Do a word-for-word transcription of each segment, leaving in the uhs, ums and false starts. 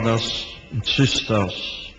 brothers and sisters,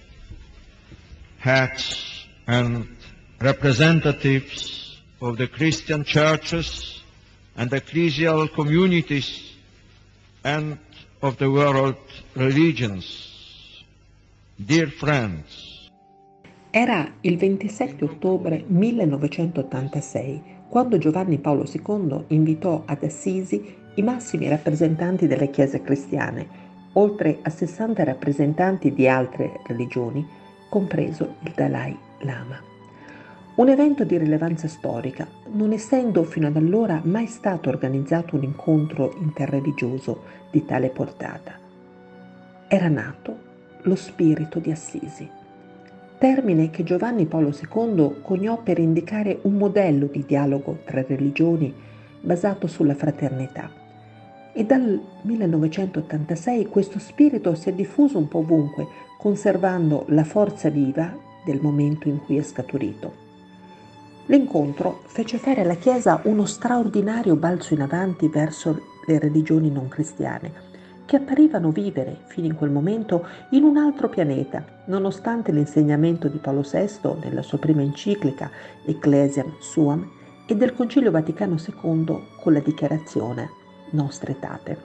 heads and representatives of the Christian churches and ecclesial communities and of the world religions, dear friends. Era il ventisette ottobre millenovecentottantasei quando Giovanni Paolo secondo invitò ad Assisi i massimi rappresentanti delle chiese cristiane, oltre a sessanta rappresentanti di altre religioni, compreso il Dalai Lama. Un evento di rilevanza storica, non essendo fino ad allora mai stato organizzato un incontro interreligioso di tale portata. Era nato lo spirito di Assisi, termine che Giovanni Paolo secondo coniò per indicare un modello di dialogo tra religioni basato sulla fraternità. E dal millenovecentottantasei questo spirito si è diffuso un po' ovunque, conservando la forza viva del momento in cui è scaturito. L'incontro fece fare alla Chiesa uno straordinario balzo in avanti verso le religioni non cristiane, che apparivano vivere, fino in quel momento, in un altro pianeta, nonostante l'insegnamento di Paolo sesto nella sua prima enciclica Ecclesiam Suam e del Concilio Vaticano secondo con la dichiarazione Nostra Aetate.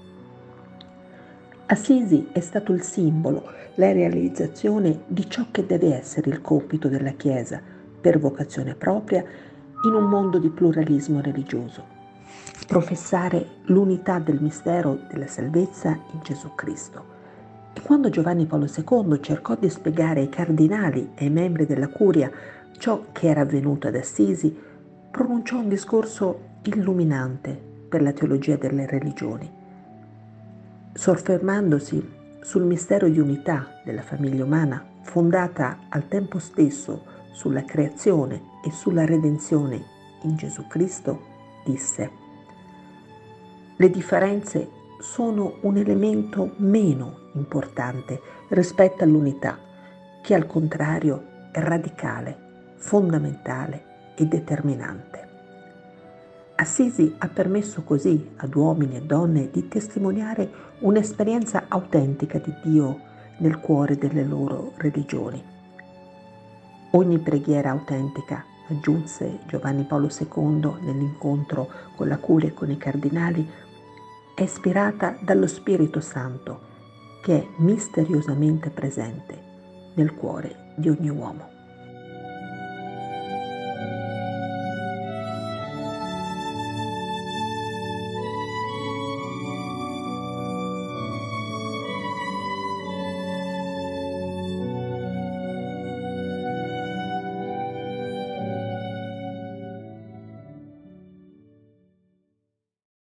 Assisi è stato il simbolo, la realizzazione di ciò che deve essere il compito della Chiesa, per vocazione propria, in un mondo di pluralismo religioso. Professare l'unità del mistero della salvezza in Gesù Cristo. E quando Giovanni Paolo secondo cercò di spiegare ai cardinali e ai membri della curia ciò che era avvenuto ad Assisi, pronunciò un discorso illuminante per la teologia delle religioni, soffermandosi sul mistero di unità della famiglia umana, fondata al tempo stesso sulla creazione e sulla redenzione in Gesù Cristo, disse: le differenze sono un elemento meno importante rispetto all'unità, che al contrario è radicale, fondamentale e determinante. Assisi ha permesso così ad uomini e donne di testimoniare un'esperienza autentica di Dio nel cuore delle loro religioni. Ogni preghiera autentica, aggiunse Giovanni Paolo secondo nell'incontro con la curia e con i cardinali, è ispirata dallo Spirito Santo, che è misteriosamente presente nel cuore di ogni uomo.